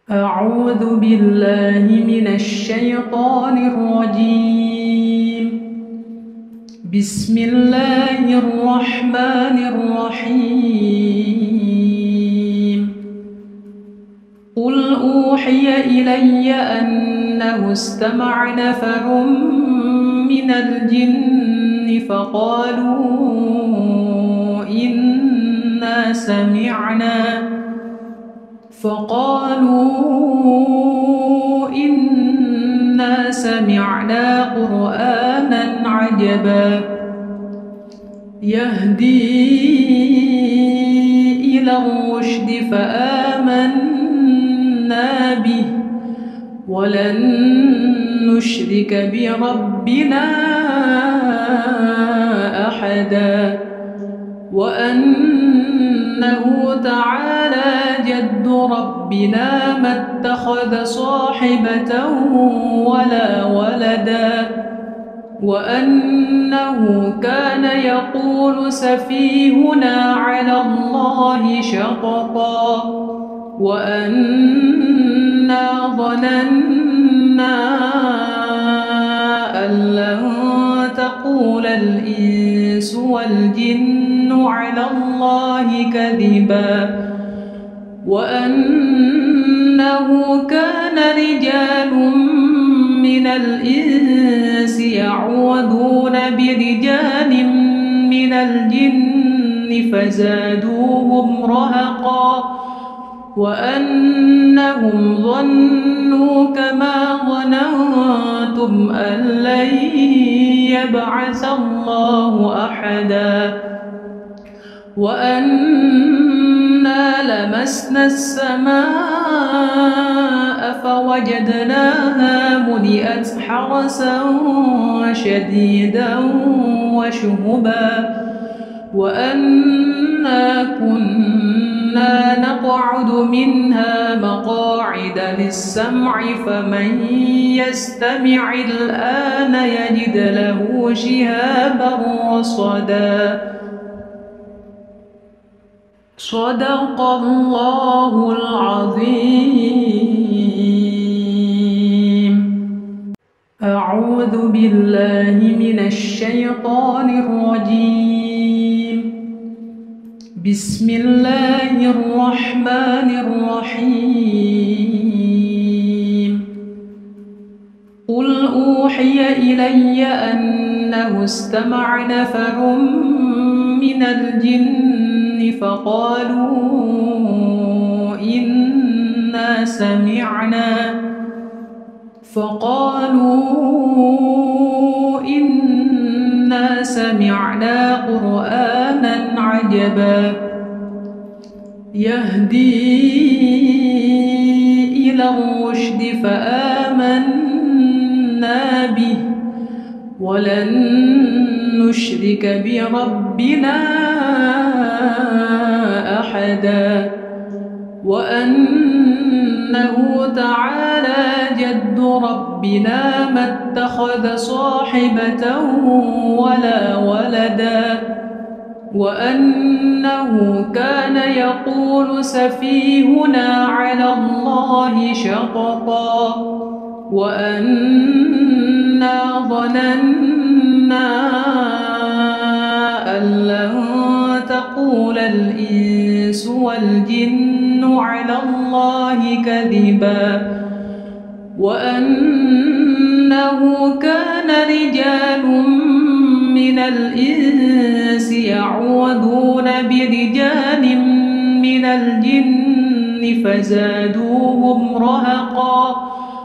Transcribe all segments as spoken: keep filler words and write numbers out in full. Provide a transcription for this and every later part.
أعوذ بالله من الشيطان الرجيم. بسم الله الرحمن الرحيم. قل أوحي إلي أنه استمع نفر من الجن فقالوا إنا سمعنا فقالوا إنا سمعنا قرآنا عجبا يهدي إلى الرشد فآمنا به ولن نشرك بربنا أحدا وأنه تعالى جد ربنا ما اتخذ صاحبة ولا ولدا وأنه كان يقول سفيهنا على الله شططا وأنا ظننا أن لن تقول الإنس والجن على الله كذبا وأنه كان رجال من الإنس يعوذون برجال من الجن فزادوهم رهقا وأنهم ظنوا كما ظننتم أن لن يبعث الله أحدا وأنا لمسنا السماء فوجدناها ملئت حرسا شديدا وشهبا وأنا كنا نقعد منها مقاعد للسمع فمن يستمع الآن يجد له شهابا رصدا. صدق الله العظيم. أعوذ بالله من الشيطان الرجيم. بسم الله الرحمن الرحيم. قل أوحي إلي أنه استمع نفر من الجن فقالوا إنا سمعنا فقالوا إنا سمعنا قرآنا عجبا يهدي إلى الرشد فآمنا به ولن نشرك بربنا أحدا وأنه تعالى جد ربنا ما اتخذ صاحبة ولا ولدا وأنه كان يقول سفيهنا على الله شططا وأنا ظننا أن لن تقول الإنس والجن على الله كذبا وأنه كان رجال من الإنس يعوذون برجال من الجن فزادوهم رهقا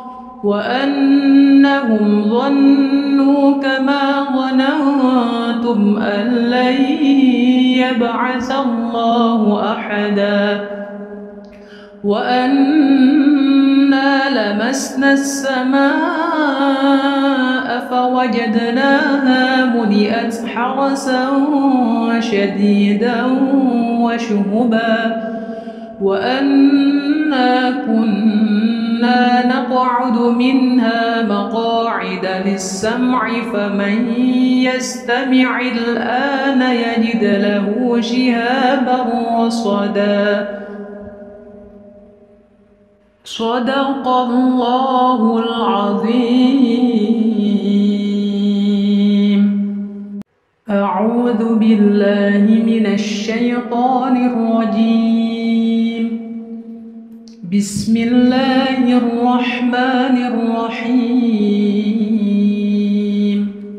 وأنهم ظنوا كما ظننتم أن لن يبعث الله أحدا وأنا لمسنا السماء فوجدناها ملئت حرسا شديدا وشهبا وأنا كنا نقعد منها مقاعد للسمع فمن يستمع الآن يجد له شهابا رصدا. صدق الله العظيم. أعوذ بالله من الشيطان الرجيم. بسم الله الرحمن الرحيم.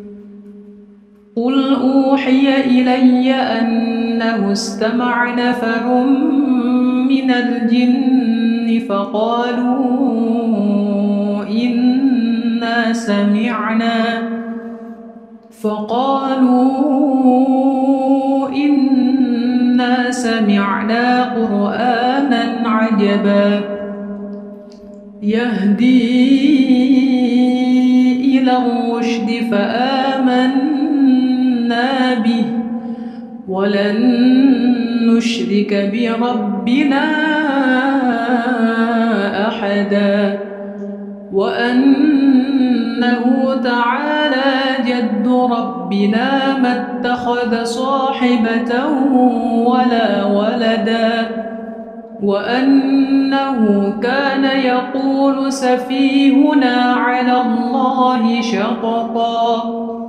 قل أوحي إلي أنه استمع نفر من الجن فقالوا إنا سمعنا فقالوا إنا سمعنا قرآنا عجبا يهدي إلى الرشد فآمنا به ولن نشرك بربنا أحدا وأنه تعالى جد ربنا ما اتخذ صاحبة ولا ولدا وأنه كان يقول سفيهنا على الله شططا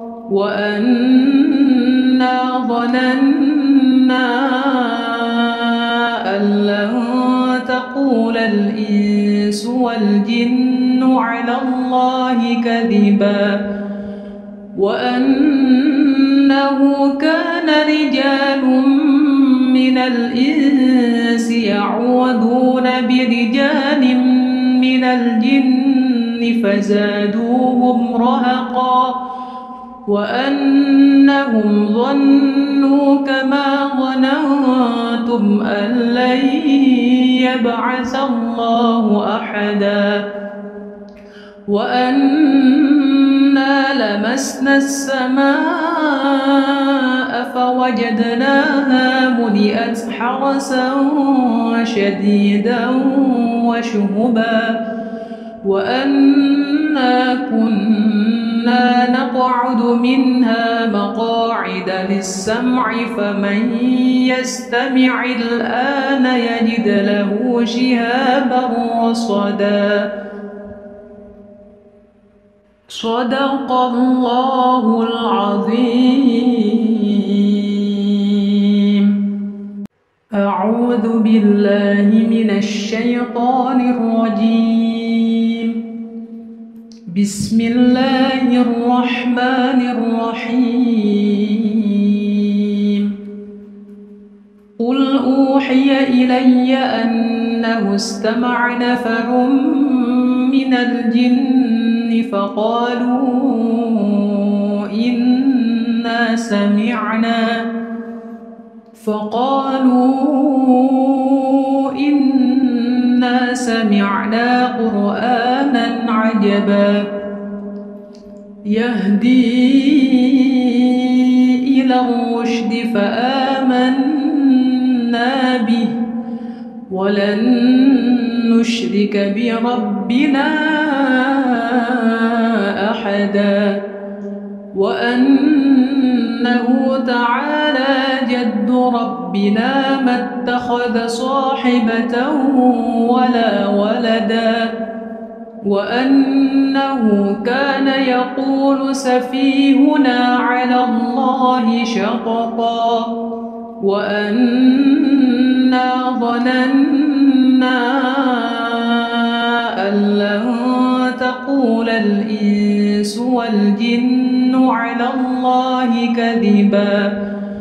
وأنا ظننا أن لن تقول الإنس والجن على الله كذبا وأنه كان رجال من الإنس يعوذون برجال من الجن فزادوهم رهقا وأنهم ظنوا كما ظننتم أن لن يبعث الله أحدا وأنا لمسنا السماء فوجدناها ملئت حرسا شديدا وشهبا وأنا كنا نقعد منها مقاعد للسمع فمن يستمع الآن يجد له شهابا رصدا. صدق الله العظيم. أعوذ بالله من الشيطان الرجيم. بسم الله الرحمن الرحيم. قل أوحي إلي أنه استمع نفر من الجن فقالوا إنا سمعنا فقالوا إنا سمعنا قرآنا عجبا يهدي إلى الرشد فآمنا به ولن نشرك بربنا أحدا وأنه تعالى جد ربنا ما اتخذ صاحبة ولا ولدا وأنه كان يقول سفيهنا على الله شططا وأنا ظننا أن لن تقول الإنس والجن على الله كذبا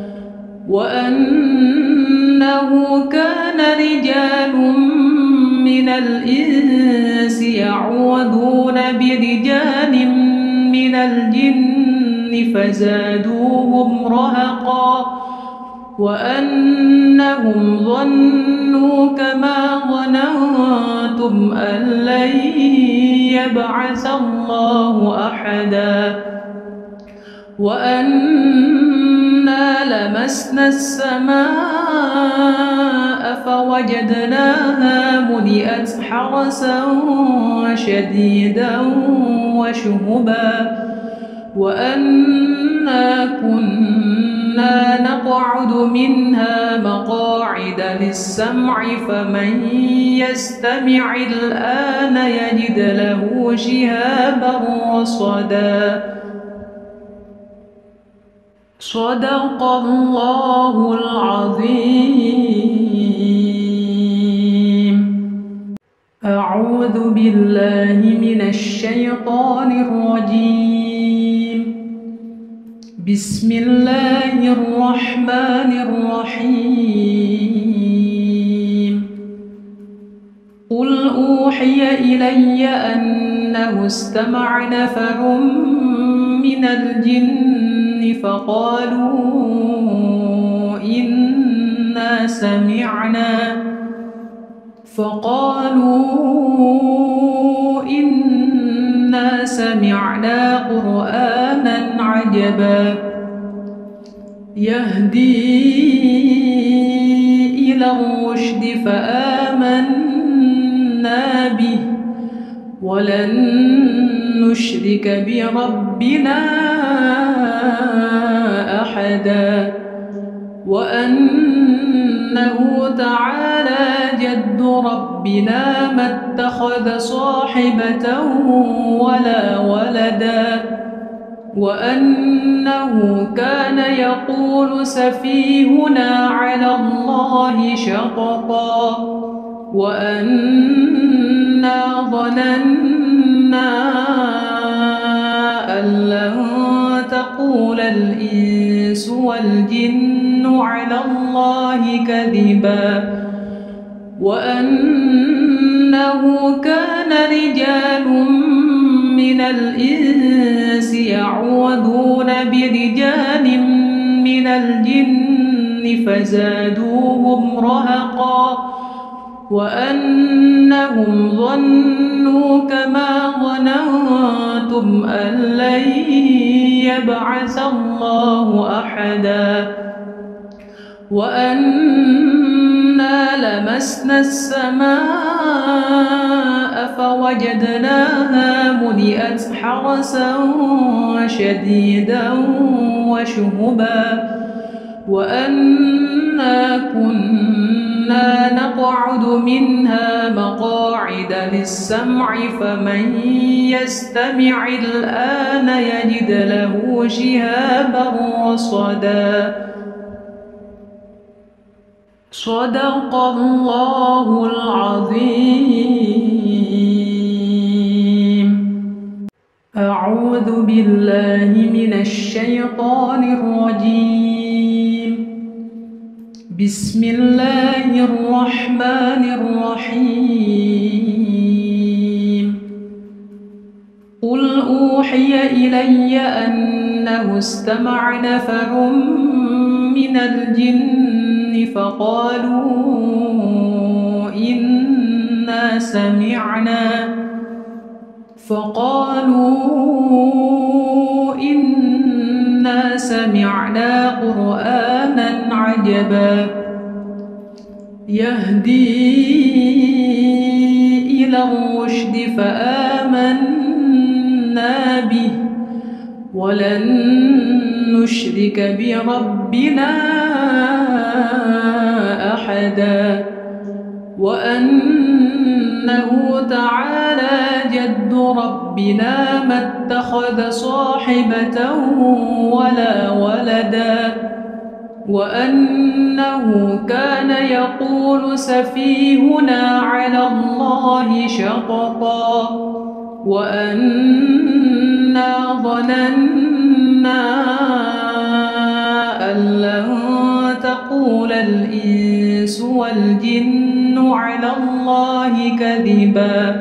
وأنه كان رجال من الإنس يعوذون برجال من الجن فزادوهم رهقا وأنهم ظنوا كما ظننتم أن لن يبعث الله أحدا وأنا لمسنا السماء فوجدناها ملئت حرسا شديدا وشهبا وأنا كنا كنا نقعد منها مقاعد للسمع فمن يستمع الآن يجد له شهابا رصدا. صدق الله العظيم. أعوذ بالله من الشيطان الرجيم. بسم الله الرحمن الرحيم. قل أوحي إلي أنه استمع نفر من الجن فقالوا إنا سمعنا فقالوا إنا سمعنا قرآنا عجبا يهدي إلى الرشد فآمنا به ولن نشرك بربنا أحدا وأنه تعالى جد ربنا ما اتخذ صاحبة ولا ولدا وأنه كان يقول سفيهنا على الله شططا وأنا ظننا أن لن تقول الإنس والجن على الله كذبا وأنه كان رجال من الإنس يعوذون برجال من الجن فزادوهم رهقا وأنهم ظنوا كما ظننتم أن لن يبعث الله أحدا وأنا لمسنا السماء فوجدناها ملئت حرسا شديدا وشهبا وأنا كنا نقعد منها مقاعد للسمع فمن يستمع الآن يجد له شهابا رصدا. صدق الله العظيم. أعوذ بالله من الشيطان الرجيم. بسم الله الرحمن الرحيم. قل أوحي إلي أنه استمع نفر من الجن فقالوا إنا سمعنا فقالوا إنا سمعنا قرآنا عجبا يهدي إلى الرشد فآمنا به ولن نشرك بربنا أحدا وأنه تعالى جد ربنا ما اتخذ صاحبة ولا ولدا وأنه كان يقول سفيهنا على الله شططا وأنا ظننا أن لن تقول الإنس والجن على الله كذبا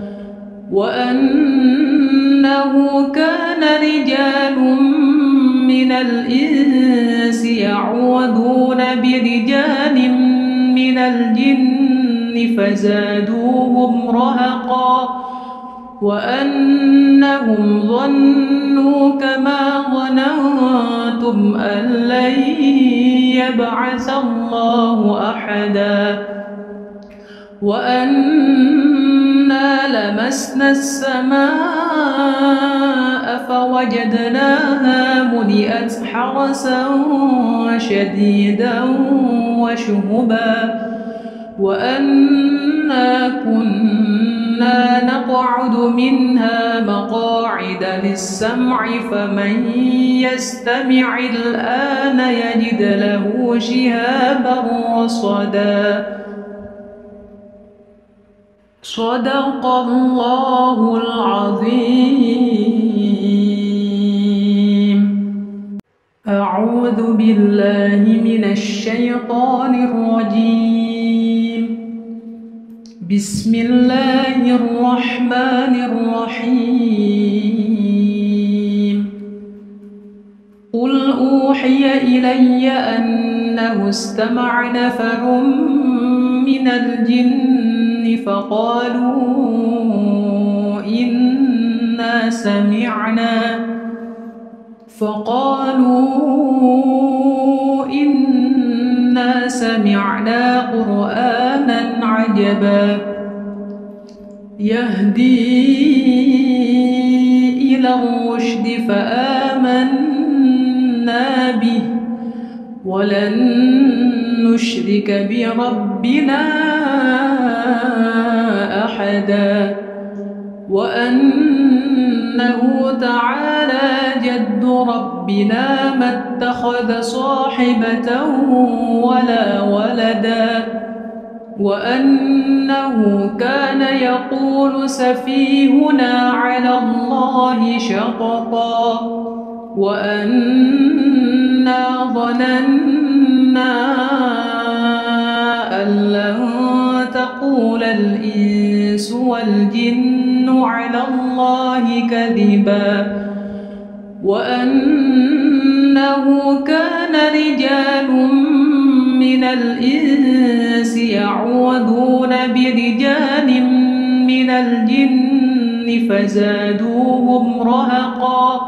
وأنه كان رجال من الإنس يعوذون برجال من الجن فزادوهم رهقا وأنهم ظنوا كما ظننتم أن لن يبعث الله أحدا وأنا لمسنا السماء فوجدناها ملئت حرسا شديدا وشهبا وأنا كنا نقعد منها مقاعد للسمع فمن يستمع الآن يجد له شهابا رصدا. صدق الله العظيم. أعوذ بالله من الشيطان الرجيم. بسم الله الرحمن الرحيم. قل أوحي إلي أنه استمع نفر من الجن فقالوا إنا سمعنا فقالوا إنا سمعنا قرآنا عجبا يهدي إلى الرشد فآمنا به ولن نشرك بربنا أحدا وأنه تعالى جد ربنا ما اتخذ صاحبة ولا ولدا وأنه كان يقول سفيهنا على الله شططا وأنا ظننا أن لن تقول الإنس والجن على الله كذبا وأنه كان رجال من الإنس يعوذون برجال من الجن فزادوهم رهقا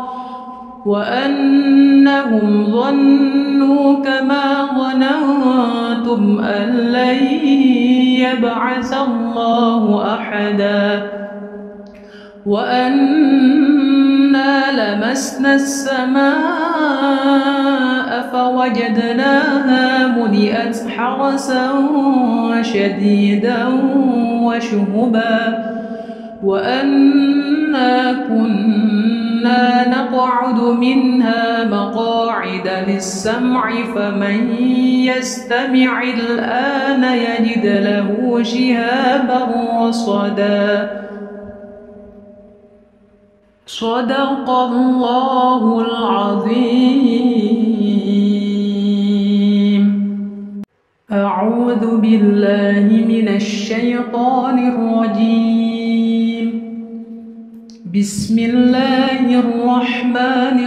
وأنهم ظنوا كما ظننتم أن لن يبعث الله أحدا وأنا لمسنا السماء فوجدناها ملئت حرسا شديدا وشهبا وأنا كنا نقعد منها مقاعد للسمع فمن يستمع الآن يجد له شهابا رصدا. صدق الله العظيم. أعوذ بالله من الشيطان الرجيم. بسم الله الرحمن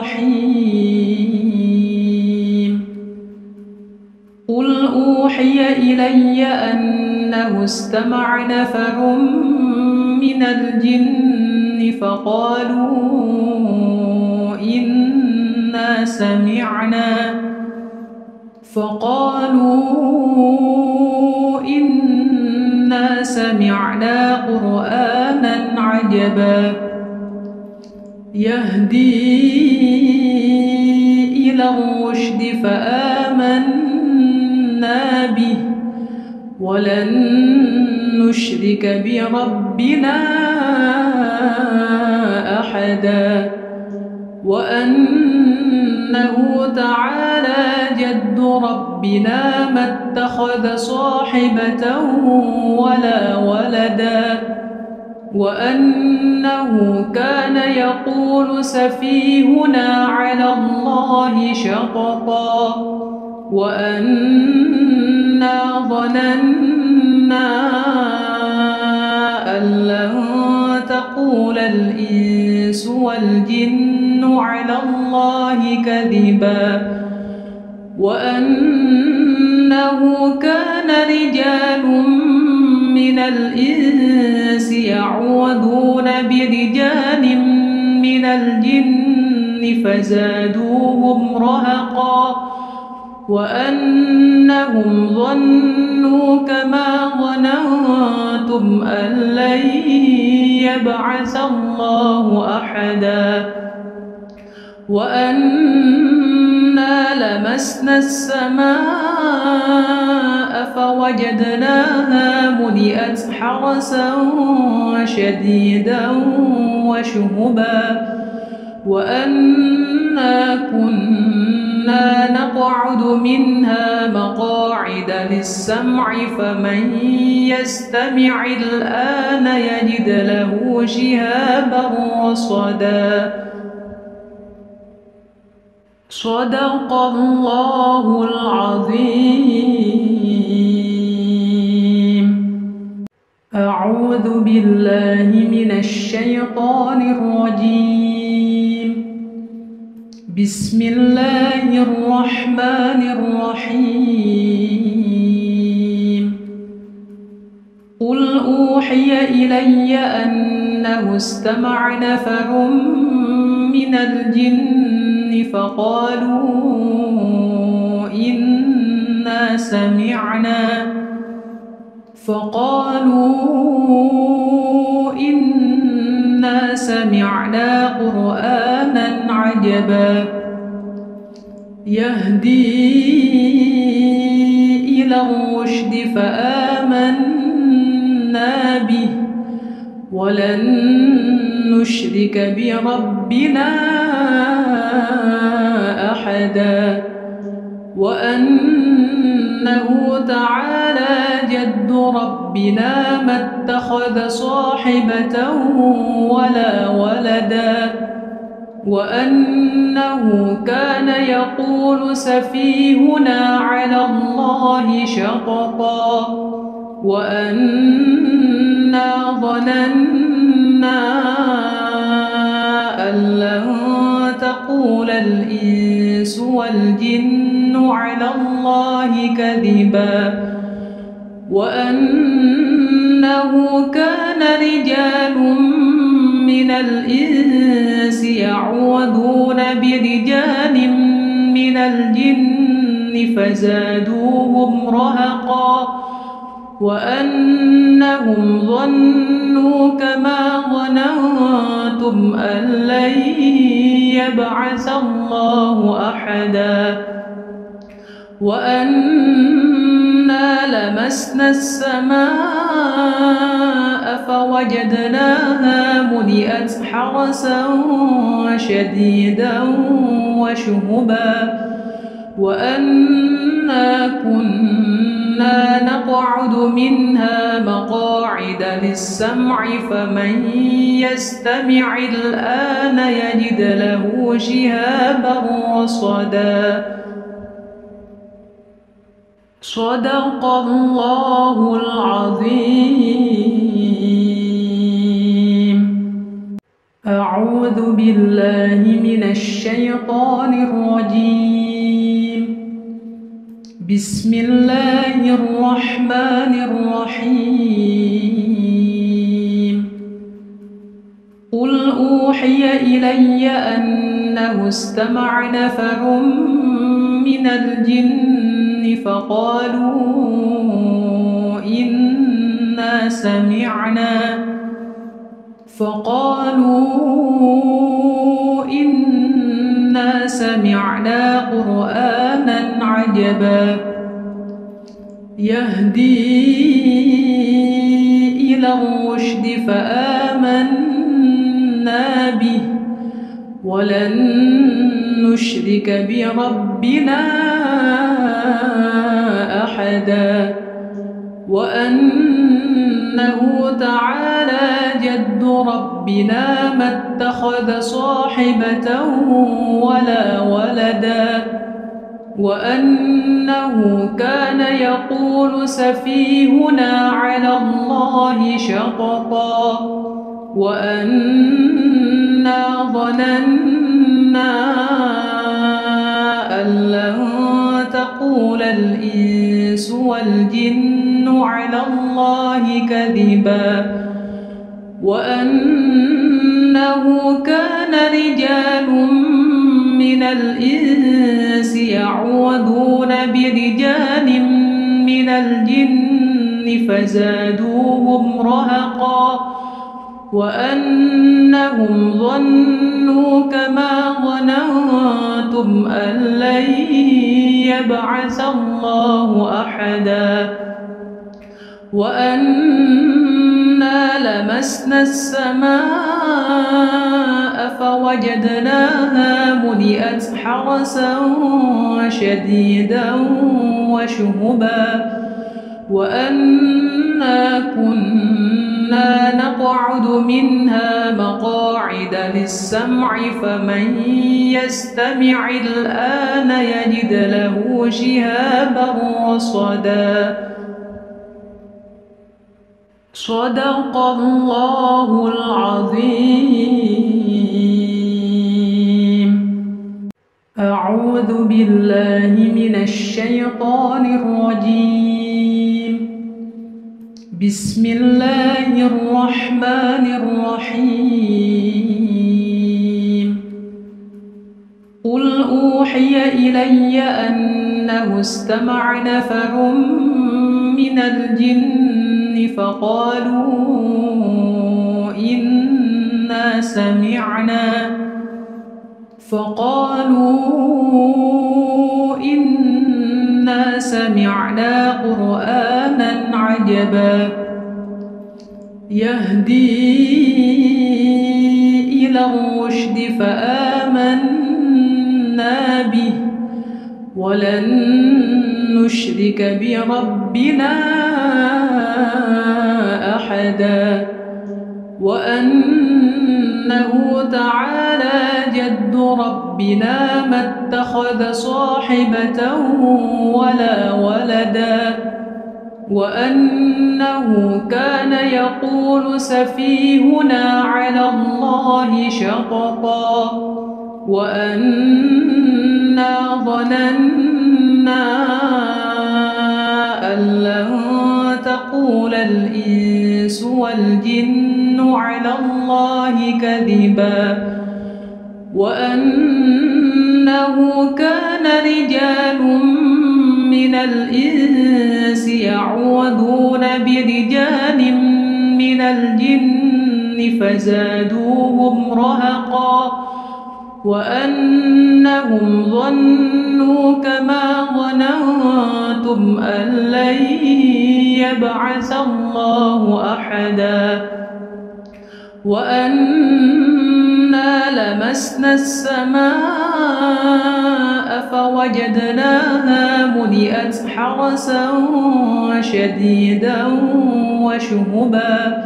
الرحيم. قل أوحي إلي أنه استمع نفر من الجن فقالوا إنا سمعنا فقالوا إنا سمعنا قرآنا عجبا يهدي إلى الرشد فآمنا به ولن نشرك بربنا أحدا وأنه تعالى جد ربنا ما اتخذ صاحبة ولا ولدا وأنه كان يقول سفيهنا على الله شططا وأنا ظننا أن لن تقول الإنس والجن على الله كذبا وأنه كان رجال من الإنس يعوذون برجال من الجن فزادوهم رهقا وأنهم ظنوا كما ظننتم أن لن يبعث الله أحدا وأنا لمسنا السماء فوجدناها ملئت حرسا شديدا وشهبا وأنا كنا نقعد منها مقاعد للسمع فمن يستمع الآن يجد له شهابا رصدا. صدق الله العظيم. أعوذ بالله من الشيطان الرجيم. بسم الله الرحمن الرحيم. قل أوحي إلي أنه استمع نفر من الجن فقالوا إنا سمعنا فقالوا إنا سمعنا قرآنا عجبا يهدي إلى الرشد فآمنا به ولن نشرك بربنا أحدا وأنه تعالى جد ربنا ما اتخذ صاحبة ولا ولدا وأنه كان يقول سفيهنا على الله شططا وأنا ظننا أن لن تقول الإنس والجن على الله كذبا وأنه كان رجال من الإنس يعوذون برجال من الجن فزادوهم رهقا وأنهم ظنوا كما ظننتم أن لن يبعث الله أحدا وأنا لمسنا السماء فوجدناها ملئت حرسا شديدا وشهبا وأنا كنا نقعد منها مقاعد للسمع فمن يستمع الآن يجد له شهابا رصدا. صدق الله العظيم. أعوذ بالله من الشيطان الرجيم. بسم الله الرحمن الرحيم. قل أوحي إلي أنه استمع نفر من الجن فقالوا إنا سمعنا فقالوا إنا سمعنا قرآنا عجبا يهدي إلى الرشد فآمنا به ولن نشرك بربنا أحدا وأنه تعالى جد ربنا ما اتخذ صاحبة ولا ولدا وأنه كان يقول سفيهنا على الله شططا وأنا ظننا أن لن تقول الإنس والجن على الله كذبا وأنه كان رجال من الإنس يعوذون برجال من الجن فزادوهم رهقا وأنهم ظنوا كما ظننتم أن لن يبعث الله أحدا وأنا لمسنا السماء فوجدناها ملئت حرسا شديدا وشهبا وأنا كنا نقعد منها مقاعد للسمع فمن يستمع الآن يجد له شهابا رصدا. صدق الله العظيم. أعوذ بالله من الشيطان الرجيم. بسم الله الرحمن الرحيم. قل أوحي إلي أنه استمع نفر من الجن فقالوا إنا سمعنا فقالوا إنا سمعنا قرآنا عجبا يهدي إلى الرشد فآمنا به ولن نشرك بربنا أحدا وأنه تعالى جد ربنا ما اتخذ صاحبة ولا ولدا وأنه كان يقول سفيهنا على الله شططا وأنا ظننا أن لن تقول الإنس والجن على الله كذبا وأنه كان رجال من الإنس يعوذون برجال من الجن فزادوهم رهقا وأنهم ظنوا كما ظننتم أن لن يبعث الله أحدا وأنا لمسنا السماء فوجدناها ملئت حرسا شديدا وشهبا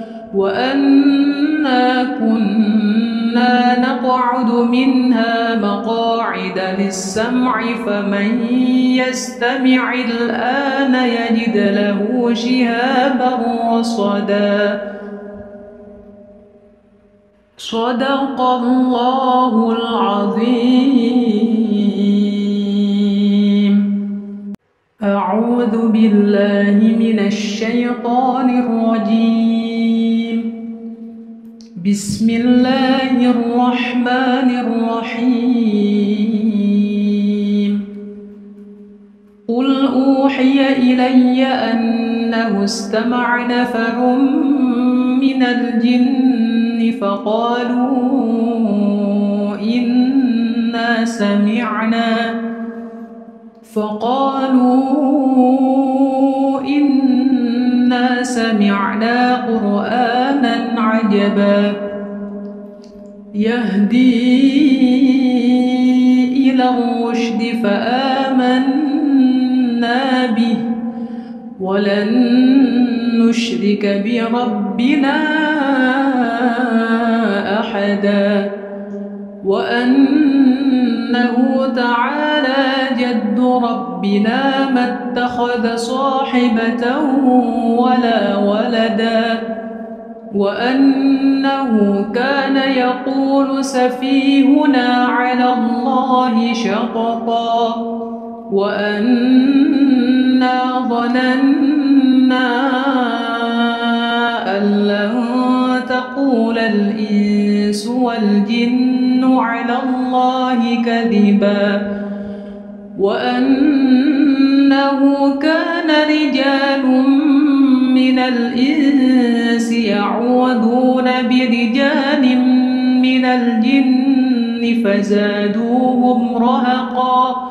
وأنا كنا نقعد منها مقاعد للسمع فمن يستمع الآن يجد له شهابا رصدا. صدق الله العظيم. أعوذ بالله من الشيطان الرجيم. بسم الله الرحمن الرحيم. قل أوحي إلي أنه استمع نفر من الجن فقالوا إنا سمعنا فقالوا إنا سمعنا قرآنا عجبا يهدي إلى الرشد فآمنا به ولن نشرك بربنا أحدا وأنه تعالى جد ربنا ما اتخذ صاحبة ولا ولدا وأنه كان يقول سفيهنا على الله شططا وأنا ظننا أن لن تقول الإنس والجن على الله كذبا وأنه كان رجال من الإنس الإنس يعوذون برجال من الجن فزادوهم رهقا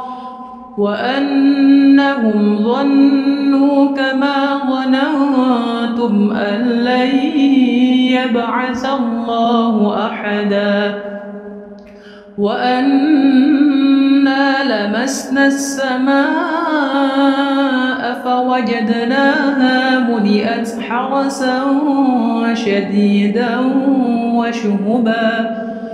وأنهم ظنوا كما ظننتم أن لن يبعث الله أحدا وأنا لمسنا السماء فوجدناها ملئت حرسا شديدا وشهبا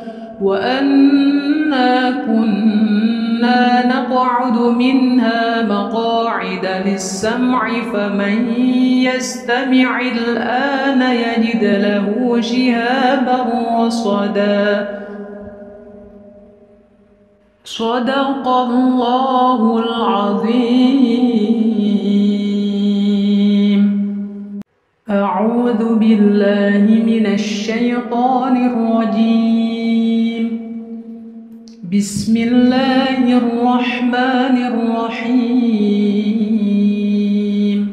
وأنا كنا نقعد منها مقاعد للسمع فمن يستمع الآن يجد له شهابا رصدا. صدق الله العظيم. أعوذ بالله من الشيطان الرجيم. بسم الله الرحمن الرحيم.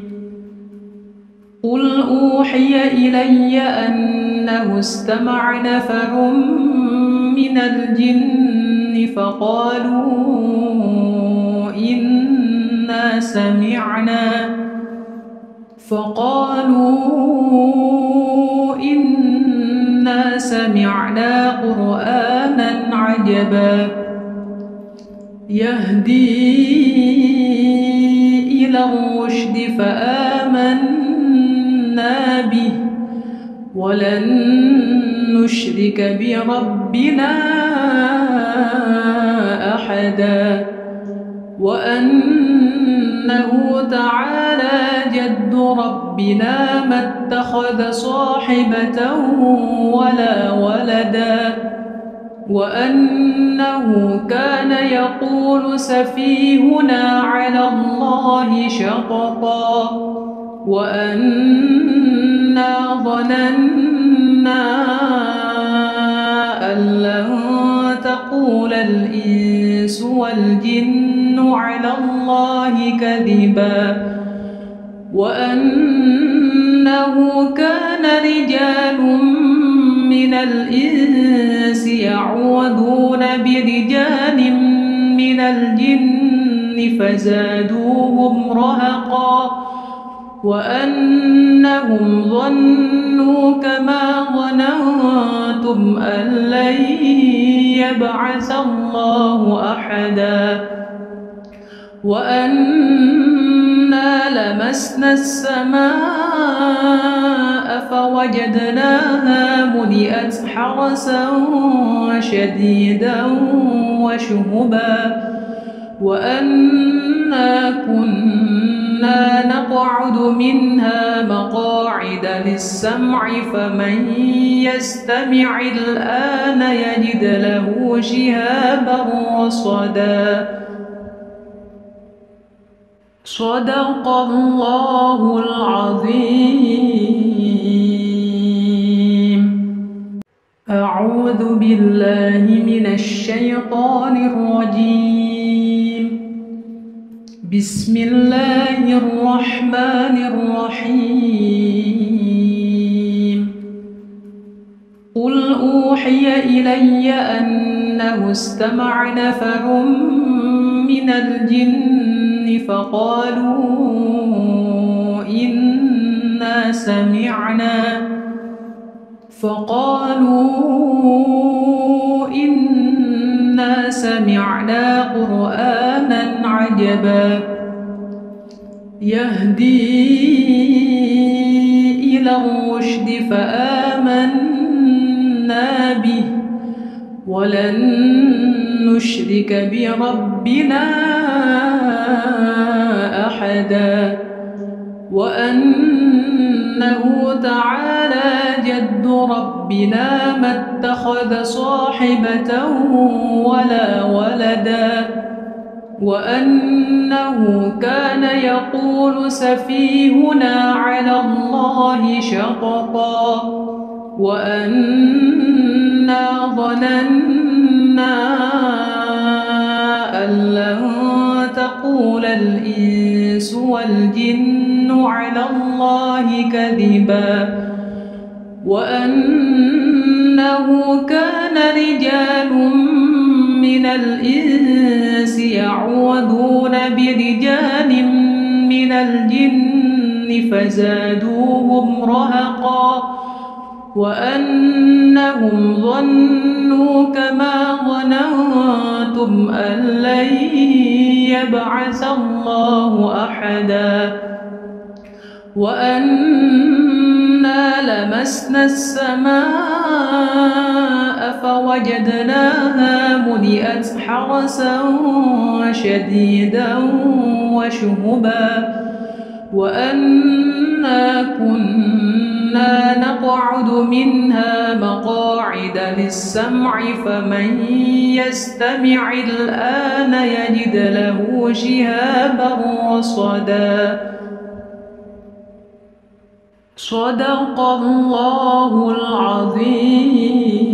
قل أوحي إلي أنه استمع نفر من الجن فقالوا إنا سمعنا فقالوا إنا سمعنا قرآنا عجبا يهدي إلى الرشد فآمنا به ولن نشرك بربنا أحدا وأنه تعالى جد ربنا ما اتخذ صاحبة ولا ولدا وأنه كان يقول سفيهنا على الله شططا وأنا ظننا أن لن تقول الإنس والجن على الله كذبا وأنه كان رجال من الإنس يعوذون برجال من الجن فزادوهم رهقا وأنهم ظنوا كما ظننتم أن لن يبعث الله أحدا وأنا لمسنا السماء فوجدناها ملئت حرسا شديدا وشهبا وأنا كنا نقعد منها مقاعد للسمع فمن يستمع الآن يجد له شهابا رصدا. صدق الله العظيم. أعوذ بالله من الشيطان الرجيم. بسم الله الرحمن الرحيم. قل أوحي إلي أنه استمع نفر من الجن فقالوا إنا سمعنا فقالوا إنا سمعنا قرآنا عجبا يهدي إلى الرشد فآمنا به ولن نشرك بربنا أحدا وأنه تعالى جد ربنا ما اتخذ صاحبة ولا ولدا وأنه كان يقول سفيهنا على الله شططا وأنا ظننا أن لن تقول الإنس والجن على الله كذبا وأنه كان رجال من الإنس يعوذون برجال من الجن فزادوهم رهقا وأنهم ظنوا كما ظننتم أن لن يبعث الله أحدا وأنا لمسنا السماء فوجدناها ملئت حرسا شديدا وشهبا وأنا كنا نقعد منها مقاعد للسمع فمن يستمع الآن يجد له شهابا رصدا. صدق الله العظيم.